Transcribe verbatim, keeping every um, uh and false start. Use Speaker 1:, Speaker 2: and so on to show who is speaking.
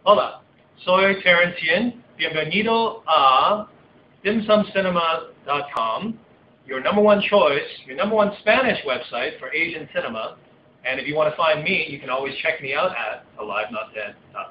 Speaker 1: Hola, soy Terence Yin. Bienvenido a dimsumcinema dot com, your number one choice, your number one Spanish website for Asian cinema. And if you want to find me, you can always check me out at alive not dead dot com.